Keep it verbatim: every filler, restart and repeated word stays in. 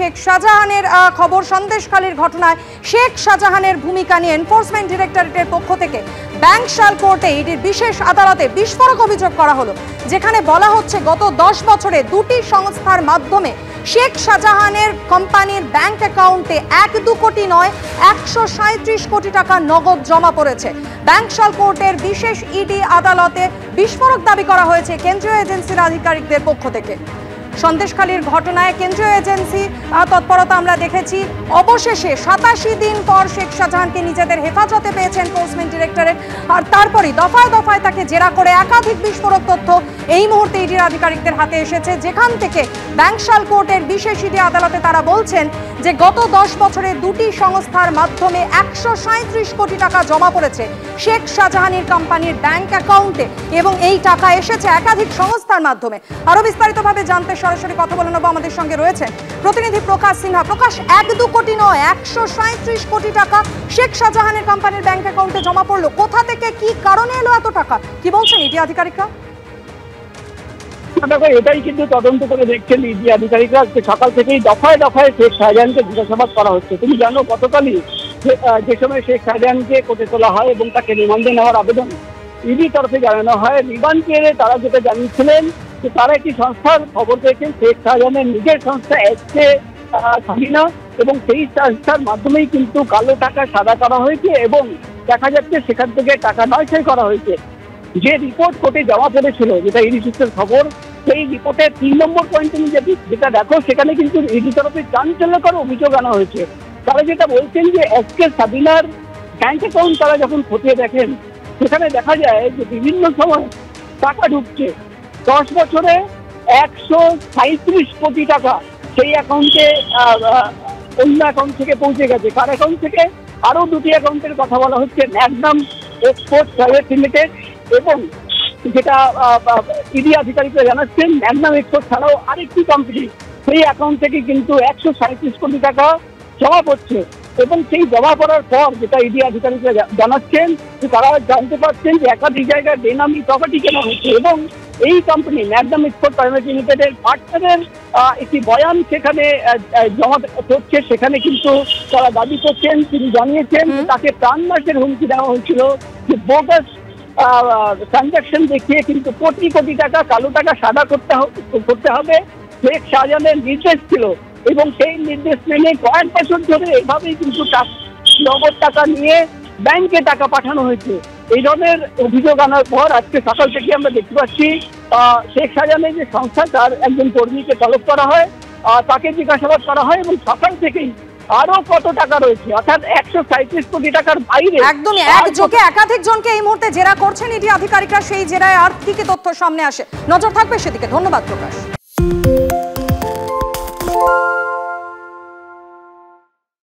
শেখ শাহজাহানের খবর, সন্দেশখালীর ঘটনায় শেখ শাহজাহানের ভূমিকা নিয়ে এনফোর্সমেন্ট ডিরেক্টরেটের পক্ষ থেকে ব্যাংকশাল কোর্টে ইডির বিশেষ আদালতে বিস্ফোরক অভিযোগ করা হলো, যেখানে বলা হচ্ছে গত দশ বছরে দুটি সংস্থার মাধ্যমে শেখ শাহজাহানের কোম্পানির ব্যাংক অ্যাকাউন্টে এক দু কোটি নয় একশো সাঁত্রিশ কোটি টাকা নগদ জমা পড়েছে। ব্যাংকশাল কোর্টের বিশেষ ইডি আদালতে বিস্ফোরক দাবি করা হয়েছে কেন্দ্রীয় এজেন্সির আধিকারিকদের পক্ষ থেকে। সন্দেশখালীর ঘটনায় কেন্দ্রীয় এজেন্সি তৎপরতা আমরা দেখেছি। অবশেষে সাতাশি দিন পর শেখ শাহজাহানকে নিজেদের হেফাজতে পেয়েছেন এনফোর্সমেন্ট ডিরেক্টরেট, আর তারপরই দফায় দফায় তাকে জেরা করে একাধিক বিস্ফোরক তথ্য এই মুহূর্তে ইডির আধিকারিকদের হাতে এসেছে, যেখান থেকে ব্যাংকশাল কোর্টের বিশেষ ইডি আদালতে তারা বলছেন যে গত দশ বছরে দুটি সংস্থার মাধ্যমে একশো সাঁত্রিশ কোটি টাকা জমা পড়েছে শেখ শাহজাহানের কোম্পানির ব্যাংক অ্যাকাউন্টে, এবং এই টাকা এসেছে একাধিক সংস্থার মাধ্যমে। আরো বিস্তারিতভাবে জানতে সরাসরি কথা বলে নেব, আমাদের সঙ্গে রয়েছেন প্রতিনিধি প্রকাশ সিনহা। প্রকাশ, এক দু কোটি নয় একশো সাঁত্রিশ কোটি টাকা শেখ শাহজাহানের কোম্পানির ব্যাংক অ্যাকাউন্টে জমা পড়লো, কোথা থেকে কি কারণে এলো এত টাকা, কি বলছেন ইডি আধিকারিকরা? এটাই কিন্তু তদন্ত করে দেখছেন ইডি আধিকারিকরা। সকাল থেকেই দফায় দফায় শেখ শাহজাহানকে জিজ্ঞাসাবাদ করা হচ্ছে। তুমি জানো গতকালই যে সময় শেখ শাহজাহানকে কোর্টে তোলা হয় এবং তাকে রিমান্ডে নেওয়ার আবেদন ইডি তরফে জানানো হয়, রিমান্ড পেয়ে তারা যেটা জানিয়েছিলেন যে তারা একটি সংস্থার খবর পেয়েছেন, শেখ শাহজাহানের নিজের সংস্থা এসকে সাবিনা, এবং সেই সংস্থার মাধ্যমেই কিন্তু কালো টাকা সাদা করা হয়েছে এবং দেখা যাচ্ছে সেখান থেকে টাকা নয়ছয় করা হয়েছে। যে রিপোর্ট কোর্টে জমা পড়েছিল, যেটা ইডি সূত্রের খবর, সেই রিপোর্টের তিন নম্বর পয়েন্ট তুমি যেটা দেখো, সেখানে কিন্তু ইডি তরফে চাঞ্চল্যকর অভিযোগ আনা হয়েছে। তারা যেটা বলছেন যে এসকে সাবিনার ব্যাংক অ্যাকাউন্ট তারা যখন খতিয়ে দেখেন, সেখানে দেখা যায় যে বিভিন্ন সময় টাকা ঢুকছে। দশ বছরে একশো সাঁত্রিশ কোটি টাকা সেই অ্যাকাউন্টে অন্য অ্যাকাউন্ট থেকে পৌঁছে গেছে। কার অ্যাকাউন্ট থেকে? আরও দুটি অ্যাকাউন্টের কথা বলা হচ্ছে, ম্যাগনাম এক্সপোর্ট প্রাইভেট লিমিটেড, এবং যেটা ইডি আধিকারিকরা জানাচ্ছেন ম্যাগনাম এক্সপোর্ট ছাড়াও আরেকটি কোম্পানি, সেই অ্যাকাউন্ট থেকে কিন্তু একশো সাঁত্রিশ কোটি টাকা জমা পড়ছে। এবং সেই জমা পড়ার পর যেটা ইডি আধিকারিকরা জানাচ্ছেন যে তারা জানতে পারছেন যে একাধিক জায়গায় বেনামি প্রপার্টি কেনা হচ্ছে, এবং এই কোম্পানি ম্যাগনাম এক্সপোর্ট প্রাইভেট লিমিটেডের পার্টনারের একটি বয়ান সেখানে জমা করছে। সেখানে কিন্তু তারা দাবি করছেন, তিনি জানিয়েছেন তাকে প্রাণনাশের হুমকি দেওয়া হয়েছিল, যে বোগাস ট্রানজাকশন দেখিয়ে কিন্তু কোটি কোটি টাকা কালো টাকা সাদা করতে করতে হবে শেখ শাহজাহানের নির্দেশ ছিল, এবং সেই নির্দেশ মেনে কয়েক বছর ধরে এভাবেই কিন্তু নগদ টাকা নিয়ে ব্যাংকে টাকা পাঠানো হয়েছে। এই ধরনের অভিযোগ আনার পর আজকে সকাল থেকে আমরা দেখতে পাচ্ছি শেখ শাহজাহানের যে সংস্থা, তার একজন কর্মীকে তলব করা হয়, তাকে জিজ্ঞাসাবাদ করা হয়, এবং সকাল থেকেই আরো কত টাকা রয়েছে, অর্থাৎ একশো সাঁত্রিশ কোটি টাকার বাইরে একদমই একযোগে একাধিক জনকে এই মুহূর্তে জেরা করছেন ইডি আধিকারিকরা। সেই জেরায় আর কি কি তথ্য সামনে আসে, নজর থাকবে সেদিকে। ধন্যবাদ প্রকাশ।